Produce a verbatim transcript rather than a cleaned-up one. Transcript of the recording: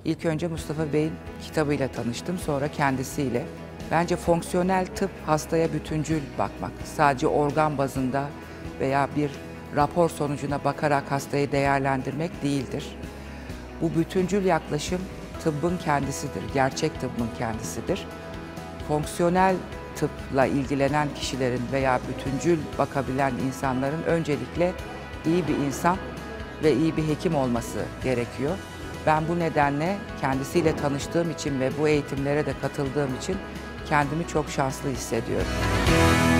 İlk önce Mustafa Bey'in kitabıyla tanıştım, sonra kendisiyle. Bence fonksiyonel tıp hastaya bütüncül bakmak, sadece organ bazında veya bir rapor sonucuna bakarak hastayı değerlendirmek değildir. Bu bütüncül yaklaşım tıbbın kendisidir, gerçek tıbbın kendisidir. Fonksiyonel tıpla ilgilenen kişilerin veya bütüncül bakabilen insanların öncelikle iyi bir insan ve iyi bir hekim olması gerekiyor. Ben bu nedenle kendisiyle tanıştığım için ve bu eğitimlere de katıldığım için kendimi çok şanslı hissediyorum.